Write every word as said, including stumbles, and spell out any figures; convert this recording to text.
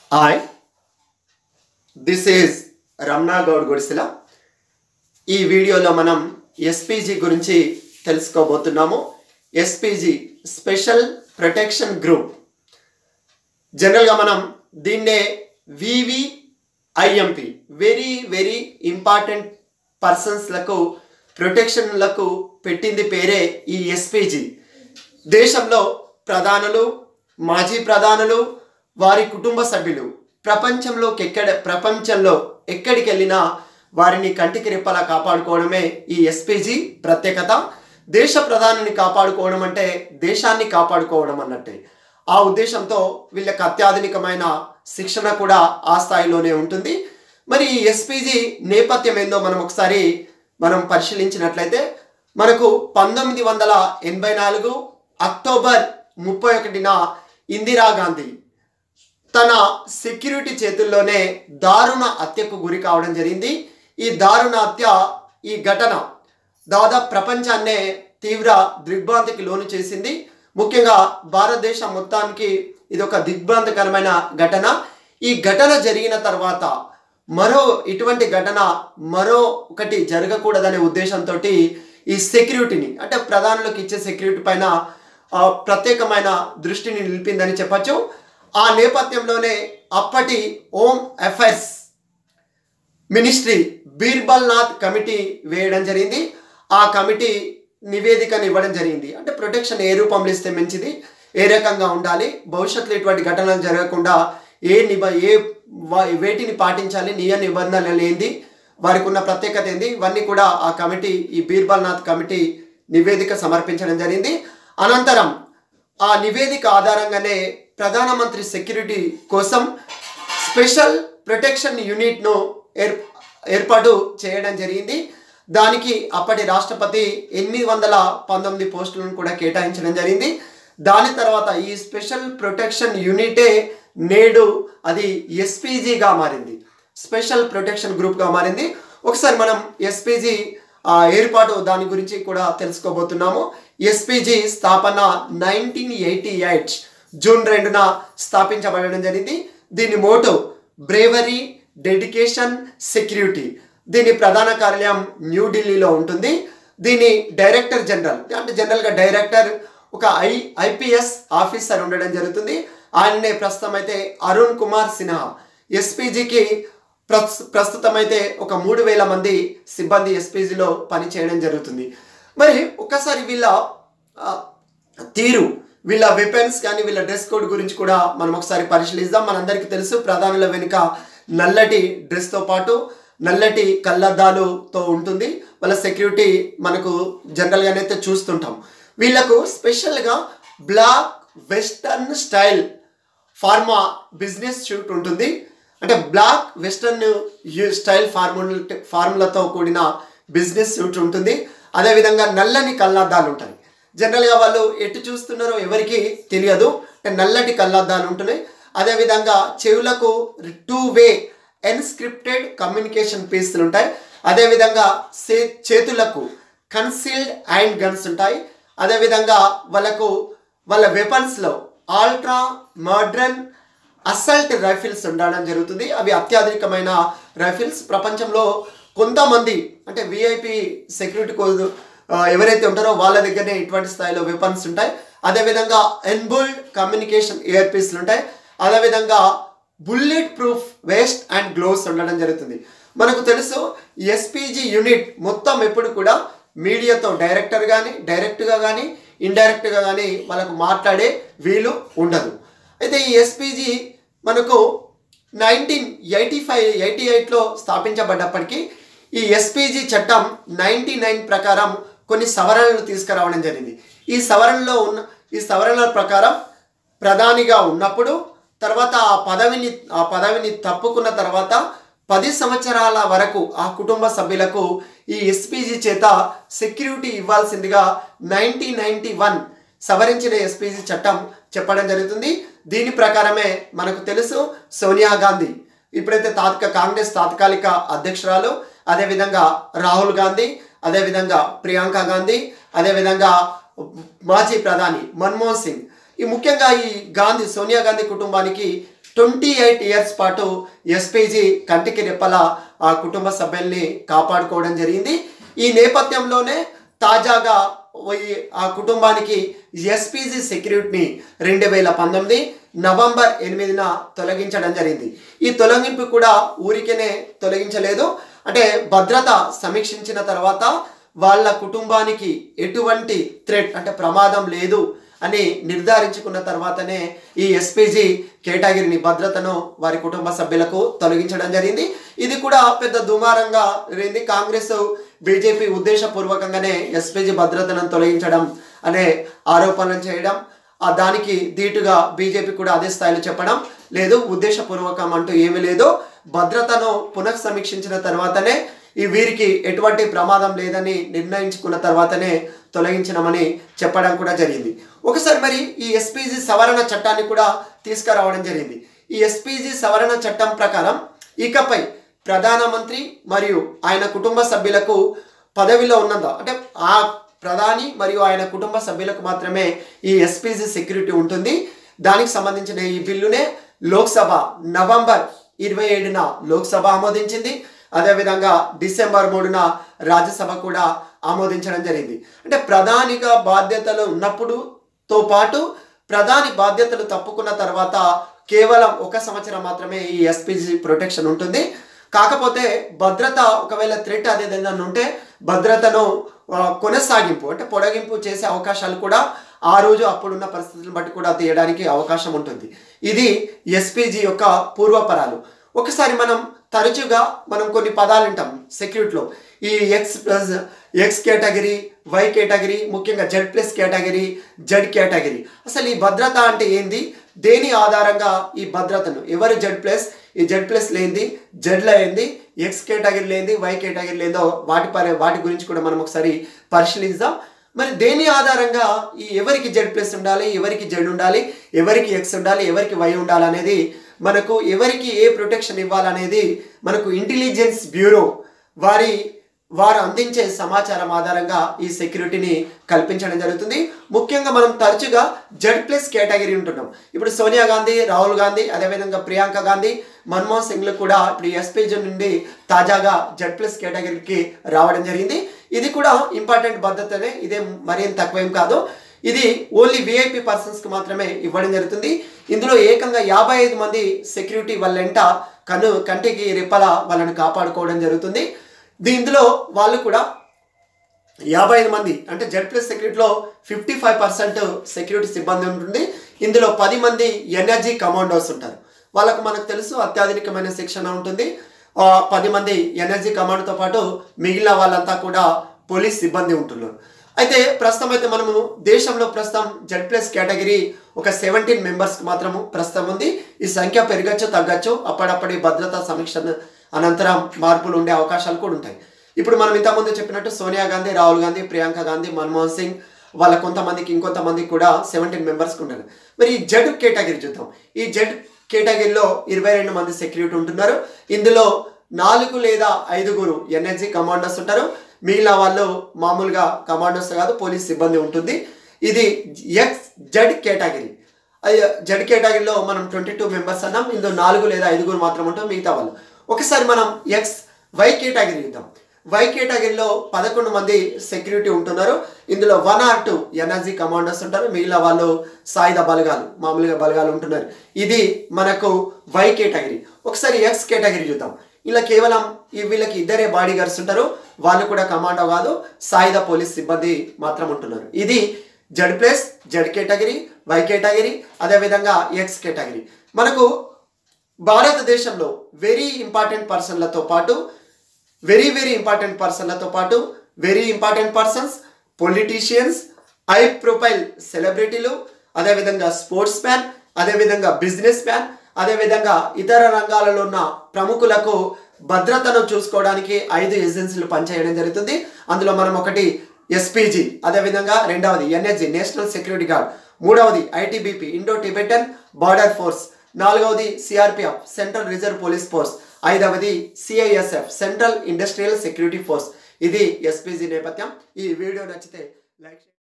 Hi, this is Ramna Gaud Gudsila. ఈ వీడియోలో మనం ఎస్పీజీ గురించి తెలుసుకోబోతున్నాము. SPG special protection group. జనరల్గా మనం దీన్నే వివిఐఎంపి వెరీ వెరీ ఇంపార్టెంట్ పర్సన్స్లకు ప్రొటెక్షన్లకు పెట్టింది పేరే ఈ ఎస్పీజీ. దేశంలో ప్రధానులు, మాజీ ప్రధానులు, వారి కుటుంబ సభ్యులు ప్రపంచంలో ఎక్కడ ప్రపంచంలో ఎక్కడికి వెళ్ళినా వారిని కంటికి రెప్పలా కాపాడుకోవడమే ఈ ఎస్పీజీ ప్రత్యేకత. దేశ ప్రధానిని కాపాడుకోవడం అంటే దేశాన్ని కాపాడుకోవడం అన్నట్టే. ఆ ఉద్దేశంతో వీళ్ళకి అత్యాధునికమైన శిక్షణ కూడా ఆ స్థాయిలోనే ఉంటుంది. మరి ఈ ఎస్పీజీ నేపథ్యం ఏందో మనం ఒకసారి మనం పరిశీలించినట్లయితే మనకు పంతొమ్మిది వందల ఎనభై నాలుగు అక్టోబర్ ముప్పై ఒకటిన ఇందిరాగాంధీ తన సెక్యూరిటీ చేతుల్లోనే దారుణ హత్యకు గురి కావడం జరిగింది. ఈ దారుణ హత్య, ఈ ఘటన దాదాపు ప్రపంచాన్నే తీవ్ర దిగ్భ్రాంతికి లోను చేసింది. ముఖ్యంగా భారతదేశం మొత్తానికి ఇది ఒక దిగ్భ్రాంతికరమైన ఘటన. ఈ ఘటన జరిగిన తర్వాత మరో ఇటువంటి ఘటన మరో ఒకటి జరగకూడదనే ఉద్దేశంతో ఈ సెక్యూరిటీని అంటే ప్రధానులకు ఇచ్చే సెక్యూరిటీ పైన ప్రత్యేకమైన దృష్టిని నిలిపిందని చెప్పచ్చు. ఆ నేపథ్యంలోనే అప్పటి home affairs ministry Birbal Nath committee వేయడం జరిగింది. ఆ కమిటీ నివేదికను ఇవ్వడం జరిగింది. అంటే ప్రొటెక్షన్ ఏ రూపంలో ఇస్తే మంచిది, ఏ రకంగా ఉండాలి, భవిష్యత్తులో ఇటువంటి ఘటనలు జరగకుండా ఏ నిబ ఏ వేటిని పాటించాలి, నియమ నిబంధనలు ఏంది, వారికి ఉన్న ప్రత్యేకత ఏంది, ఇవన్నీ కూడా ఆ కమిటీ ఈ బీర్బల్ నాథ్ కమిటీ నివేదిక సమర్పించడం జరిగింది. అనంతరం ఆ నివేదిక ఆధారంగానే ప్రధానమంత్రి సెక్యూరిటీ కోసం స్పెషల్ ప్రొటెక్షన్ యూనిట్ను ఏర్ ఏర్పాటు చేయడం జరిగింది. దానికి అప్పటి రాష్ట్రపతి ఎనిమిది వందల పంతొమ్మిది పోస్టులను కూడా కేటాయించడం జరిగింది. దాని తర్వాత ఈ స్పెషల్ ప్రొటెక్షన్ యూనిటే నేడు అది ఎస్పీజీగా మారింది, స్పెషల్ ప్రొటెక్షన్ గ్రూప్గా మారింది. ఒకసారి మనం ఎస్పీజీ ఏర్పాటు దాని గురించి కూడా తెలుసుకోబోతున్నాము. ఎస్పీజీ స్థాపన నైన్టీన్ ఎయిటీ ఎయిట్ జూన్ రెండున స్థాపించబడడం జరిగింది. దీని మోటో బ్రేవరీ, డెడికేషన్, సెక్యూరిటీ. దీని ప్రధాన కార్యాలయం న్యూఢిల్లీలో ఉంటుంది. దీని డైరెక్టర్ జనరల్ అంటే జనరల్గా డైరెక్టర్ ఒక ఐ ఐపీఎస్ ఆఫీసర్ ఉండడం జరుగుతుంది. ఆయననే ప్రస్తుతం అయితే అరుణ్ కుమార్ సిన్హా. ఎస్పీజీకి ప్రస్తుతం అయితే ఒక మూడు వేల మంది సిబ్బంది ఎస్పీజీలో పనిచేయడం జరుగుతుంది. మరి ఒక్కసారి వీళ్ళ తీరు, వీళ్ళ వెపన్స్ కానీ వీళ్ళ డ్రెస్ కోడ్ గురించి కూడా మనం ఒకసారి పరిశీలిద్దాం. మనందరికీ తెలుసు ప్రధానుల వెనుక నల్లటి డ్రెస్తో పాటు నల్లటి కళ్ళద్దాలుతో ఉంటుంది. వాళ్ళ సెక్యూరిటీ మనకు జనరల్గానైతే చూస్తుంటాం. వీళ్ళకు స్పెషల్గా black western style formal business suit ఉంటుంది. అంటే బ్లాక్ వెస్టర్న్ స్టైల్ ఫార్ముల ఫార్ములతో కూడిన బిజినెస్ సూట్ ఉంటుంది. అదేవిధంగా నల్లని కళ్ళద్దాలు ఉంటాయి. జనరల్గా వాళ్ళు ఎటు చూస్తున్నారో ఎవరికి తెలియదు, అంటే నల్లటి కళ్ళద్దాలు ఉంటున్నాయి. అదేవిధంగా చెవులకు టూ వే ఎన్స్క్రిప్టెడ్ కమ్యూనికేషన్ పీస్లు ఉంటాయి. అదేవిధంగా సే చేతులకు కన్సీల్డ్ హ్యాండ్ గన్స్ ఉంటాయి. అదేవిధంగా వాళ్ళకు వాళ్ళ వెపన్స్లో ఆల్ట్రా మోడ్రన్ అసల్ట్ రైఫిల్స్ ఉండడం జరుగుతుంది. అవి అత్యాధునికమైన రైఫిల్స్. ప్రపంచంలో కొంతమంది అంటే విఐపి సెక్యూరిటీ కోడ్ ఎవరైతే ఉంటారో వాళ్ళ దగ్గరనే ఇటువంటి స్థాయిలో వెపన్స్ ఉంటాయి. అదేవిధంగా ఎన్బుల్డ్ కమ్యూనికేషన్ ఇయర్ పీస్లు ఉంటాయి. అదేవిధంగా bullet proof vest and gloves ఉండడం జరుగుతుంది. మనకు తెలుసు ఎస్పీజీ యూనిట్ మొత్తం ఎప్పుడు కూడా మీడియాతో డైరెక్టర్ కానీ డైరెక్ట్గా కానీ ఇండైరెక్ట్గా కానీ వాళ్ళకు మాట్లాడే వీలు ఉండదు. అయితే ఈ ఎస్పీజీ మనకు నైన్టీన్ ఎయిటీ ఫైవ్ ఎయిటీ ఎయిట్లో స్థాపించబడ్డప్పటికీ ఈ ఎస్పీజీ చట్టం నైంటీ నైన్ ప్రకారం కొన్ని సవరణలు తీసుకురావడం జరిగింది. ఈ సవరణలో ఉన్న ఈ సవరణల ప్రకారం ప్రధానిగా ఉన్నప్పుడు తర్వాత ఆ పదవిని ఆ పదవిని తప్పుకున్న తర్వాత పది సంవత్సరాల వరకు ఆ కుటుంబ సభ్యులకు ఈ ఎస్పీజీ చేత సెక్యూరిటీ ఇవ్వాల్సిందిగా నైన్టీన్ నైన్టీ వన్ సవరించిన ఎస్పీజీ చట్టం చెప్పడం జరుగుతుంది. దీని ప్రకారమే మనకు తెలుసు సోనియా గాంధీ ఇప్పుడైతే తాత్క కాంగ్రెస్ తాత్కాలిక అధ్యక్షురాలు, అదేవిధంగా రాహుల్ గాంధీ, అదేవిధంగా ప్రియాంక గాంధీ, అదేవిధంగా మాజీ ప్రధాని మన్మోహన్ సింగ్, ఈ ముఖ్యంగా ఈ గాంధీ సోనియా గాంధీ కుటుంబానికి ట్వంటీ ఎయిట్ ఇయర్స్ పాటు ఎస్పీజీ కంటికి రెప్పల ఆ కుటుంబ సభ్యుల్ని కాపాడుకోవడం జరిగింది. ఈ నేపథ్యంలోనే తాజాగా ఆ కుటుంబానికి ఎస్పీజీ సెక్యూరిటీని రెండు వేల పంతొమ్మిది నవంబర్ ఎనిమిదిన తొలగించడం జరిగింది. ఈ తొలగింపు కూడా ఊరికేనే తొలగించలేదు. అంటే భద్రత సమీక్షించిన తర్వాత వాళ్ళ కుటుంబానికి ఎటువంటి థ్రెట్ అంటే ప్రమాదం లేదు అని నిర్ధారించుకున్న తర్వాతనే ఈ ఎస్పీజీ కేటగిరీని భద్రతను వారి కుటుంబ సభ్యులకు తొలగించడం జరిగింది. ఇది కూడా పెద్ద దుమారంగా జరిగింది. కాంగ్రెస్ బీజేపీ ఉద్దేశపూర్వకంగానే ఎస్పీజీ భద్రతను తొలగించడం అనే ఆరోపణలు చేయడం, ఆ దానికి ధీటుగా బీజేపీ కూడా అదే స్థాయిలో చెప్పడం లేదు, ఉద్దేశపూర్వకం అంటూ ఏమీ లేదు. భద్రతను పునఃసమీక్షించిన తర్వాతనే ఈ వీరికి ఎటువంటి ప్రమాదం లేదని నిర్ణయించుకున్న తర్వాతనే తొలగించమని చెప్పడం కూడా జరిగింది. ఒకసారి మరి ఈ ఎస్పీజీ సవరణ చట్టాన్ని కూడా తీసుకురావడం జరిగింది. ఈ ఎస్పీజీ సవరణ చట్టం ప్రకారం ఇకపై ప్రధానమంత్రి మరియు ఆయన కుటుంబ సభ్యులకు పదవిలో ఉన్నదా అంటే ఆ ప్రధాని మరియు ఆయన కుటుంబ సభ్యులకు మాత్రమే ఈ ఎస్పీజీ సెక్యూరిటీ ఉంటుంది. దానికి సంబంధించిన ఈ బిల్లునే లోక్సభ నవంబర్ ఇరవై ఏడున లోక్సభ ఆమోదించింది. అదేవిధంగా డిసెంబర్ మూడున రాజ్యసభ కూడా ఆమోదించడం జరిగింది. అంటే ప్రధానిగా బాధ్యతలు ఉన్నప్పుడుతో పాటు ప్రధాని బాధ్యతలు తప్పుకున్న తర్వాత కేవలం ఒక సంవత్సరం మాత్రమే ఈ ఎస్పీజీ ప్రొటెక్షన్ ఉంటుంది. కాకపోతే భద్రత ఒకవేళ థ్రెట్ అదేదైనా ఉంటే భద్రతను కొనసాగింపు అంటే పొడిగింపు చేసే అవకాశాలు కూడా ఆ రోజు అప్పుడున్న పరిస్థితులను బట్టి కూడా తీయడానికి అవకాశం ఉంటుంది. ఇది ఎస్పీజీ యొక్క పూర్వపరాలు. ఒకసారి మనం తరచుగా మనం కొన్ని పదాలు వింటాం సెక్యూరిటీలో, ఈ X plus X category, Y category, ముఖ్యంగా Z plus category, Z category. అసలు ఈ భద్రత అంటే ఏంది, దేని ఆధారంగా ఈ భద్రతను ఎవరు జెడ్ ప్లస్, ఈ జెడ్ ప్లస్ లేనిది, జెడ్లో ఏంది, ఎక్స్ కేటగిరీ లేనిది, వై కేటగిరీ లేదో వాటి పరి వాటి గురించి కూడా మనం ఒకసారి పరిశీలిద్దాం. మరి దేని ఆధారంగా ఈ ఎవరికి జెడ్ ప్లస్ ఉండాలి, ఎవరికి జెడ్ ఉండాలి, ఎవరికి ఎక్స్ ఉండాలి, ఎవరికి వై ఉండాలి అనేది మనకు ఎవరికి ఏ ప్రొటెక్షన్ ఇవ్వాలనేది మనకు ఇంటెలిజెన్స్ బ్యూరో వారి వారు అందించే సమాచారం ఆధారంగా ఈ సెక్యూరిటీని కల్పించడం జరుగుతుంది. ముఖ్యంగా మనం తరచుగా జెడ్ ప్లస్ కేటగిరీ ఉంటున్నాం. ఇప్పుడు సోనియా గాంధీ, రాహుల్ గాంధీ, అదేవిధంగా ప్రియాంక గాంధీ, మన్మోహన్ సింగ్లు కూడా ఇప్పుడు ఎస్పీజీ నుండి తాజాగా జెడ్ ప్లస్ కేటగిరీకి రావడం జరిగింది. ఇది కూడా ఇంపార్టెంట్ భద్రతనే, ఇదే మరేం తక్కువేం కాదు. ఇది ఓన్లీ విఐపి పర్సన్స్కి మాత్రమే ఇవ్వడం జరుగుతుంది. ఇందులో ఏకంగా యాభై ఐదు మంది సెక్యూరిటీ వాళ్ళంట కను కంటికి రెప్పల వాళ్ళని కాపాడుకోవడం జరుగుతుంది. దీంట్లో వాళ్ళు కూడా యాభై ఐదు మంది అంటే జెడ్ ప్లస్ సెక్యూరిటీలో ఫిఫ్టీ ఫైవ్ పర్సెంట్ సెక్యూరిటీ సిబ్బంది ఉంటుంది. ఇందులో పది మంది ఎనర్జీ కమాండోస్ ఉంటారు. వాళ్ళకు మనకు తెలుసు అత్యాధునికమైన శిక్షణ ఉంటుంది. పది మంది ఎనర్జీ కమాండోతో పాటు మిగిలిన వాళ్ళంతా కూడా పోలీస్ సిబ్బంది ఉంటున్నారు. అయితే ప్రస్తుతం అయితే మనము దేశంలో ప్రస్తుతం జెడ్ ప్లస్ కేటగిరీ ఒక సెవెంటీన్ మెంబర్స్కి మాత్రము ప్రస్తుతం ఉంది. ఈ సంఖ్య పెరగచ్చు తగ్గచ్చు, అప్పుడప్పటి భద్రతా సమీక్ష అనంతరం మార్పులు ఉండే అవకాశాలు కూడా ఉంటాయి. ఇప్పుడు మనం ఇంతకుముందు చెప్పినట్టు సోనియా గాంధీ, రాహుల్ గాంధీ, ప్రియాంక గాంధీ, మన్మోహన్ సింగ్ వాళ్ళ కొంతమందికి ఇంకొంతమందికి కూడా సెవెంటీన్ మెంబర్స్కి ఉంటారు. మరి ఈ జెడ్ కేటగిరీ చూద్దాం. ఈ జెడ్ కేటగిరీలో ఇరవై రెండు మంది సెక్యూరిటీ ఉంటున్నారు. ఇందులో నాలుగు లేదా ఐదుగురు ఎన్ఎస్జీ కమాండర్స్ ఉంటారు. మిగిలిన వాళ్ళు మామూలుగా కమాండర్స్ కాదు, పోలీస్ సిబ్బంది ఉంటుంది. ఇది ఎక్స్ జెడ్ కేటగిరీ. అది జెడ్ కేటగిరీలో మనం ట్వంటీ టూ మెంబర్స్ అన్నాం. ఇందులో నాలుగు లేదా ఐదుగురు మాత్రం ఉంటాం, మిగతా వాళ్ళు. ఒకసారి మనం ఎక్స్ వై కేటగిరీ ఇద్దాం. వై కేటగిరీలో పదకొండు మంది సెక్యూరిటీ ఉంటున్నారు. ఇందులో one or two NSG commanders ఉంటారు, మిగిలిన వాళ్ళు సాయుధ బలగాలు మామూలుగా బలగాలు ఉంటున్నారు. ఇది మనకు వై కేటగిరీ. ఒకసారి ఎక్స్ కేటగిరీ చూద్దాం. ఇలా కేవలం ఈ వీళ్ళకి ఇద్దరే బాడీ గార్డ్స్ ఉంటారు, వాళ్ళు కూడా కమాండో కాదు, సాయుధ పోలీస్ సిబ్బంది మాత్రం ఉంటున్నారు. ఇది Z plus, Z category, Y category, అదేవిధంగా ఎక్స్ కేటగిరీ. మనకు భారతదేశంలో వెరీ ఇంపార్టెంట్ పర్సన్లతో పాటు వెరీ వెరీ ఇంపార్టెంట్ పర్సన్లతో పాటు very important persons, politicians, high profile సెలబ్రిటీలు, అదేవిధంగా స్పోర్ట్స్ మ్యాన్, అదేవిధంగా బిజినెస్ మ్యాన్, అదేవిధంగా ఇతర రంగాలలో ఉన్న ప్రముఖులకు భద్రతను చూసుకోవడానికి ఐదు ఏజెన్సీలు పనిచేయడం జరుగుతుంది. అందులో మనం ఒకటి ఎస్పీజీ, అదేవిధంగా రెండవది ఎన్ఎస్జీ నేషనల్ సెక్యూరిటీ గార్డ్, మూడవది ITBP Indo Tibetan border force, నాలుగవది CRPF central reserve police force, ఐదవది CISF central industrial security force. ఇది ఎస్పీజీ నేపథ్యం. ఈ వీడియో నచ్చితే లైక్